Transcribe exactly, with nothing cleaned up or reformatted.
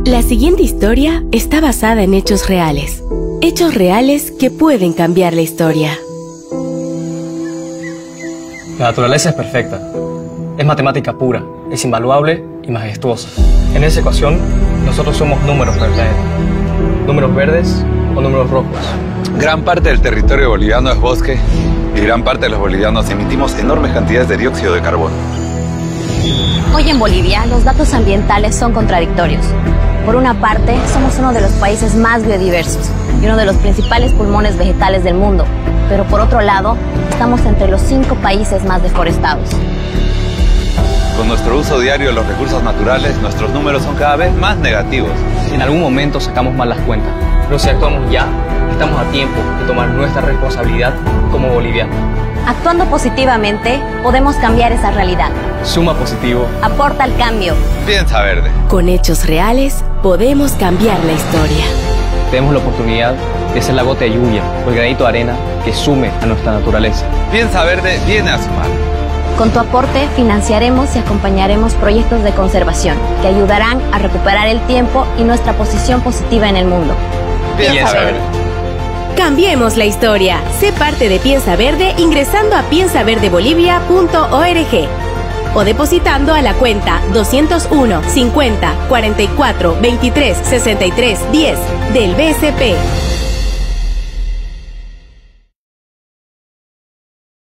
La siguiente historia está basada en hechos reales. Hechos reales que pueden cambiar la historia. La naturaleza es perfecta. Es matemática pura, es invaluable y majestuosa. En esa ecuación, nosotros somos números para el planeta. Números verdes o números rojos. Gran parte del territorio boliviano es bosque y gran parte de los bolivianos emitimos enormes cantidades de dióxido de carbono. Hoy en Bolivia, los datos ambientales son contradictorios. Por una parte, somos uno de los países más biodiversos y uno de los principales pulmones vegetales del mundo. Pero por otro lado, estamos entre los cinco países más deforestados. Con nuestro uso diario de los recursos naturales, nuestros números son cada vez más negativos. En algún momento sacamos mal las cuentas, pero si actuamos ya, estamos a tiempo de tomar nuestra responsabilidad como bolivianos. Actuando positivamente, podemos cambiar esa realidad. Suma positivo. Aporta al cambio. Piensa verde. Con hechos reales, podemos cambiar la historia. Tenemos la oportunidad de ser la gota de lluvia o el granito de arena que sume a nuestra naturaleza. Piensa verde viene a sumar. Con tu aporte, financiaremos y acompañaremos proyectos de conservación que ayudarán a recuperar el tiempo y nuestra posición positiva en el mundo. Piensa, Piensa verde. verde. Cambiemos la historia. Sé parte de Piensa Verde ingresando a piensa verde bolivia punto org o depositando a la cuenta doscientos uno, cincuenta, cuarenta y cuatro, veintitrés, sesenta y tres, diez del B S P.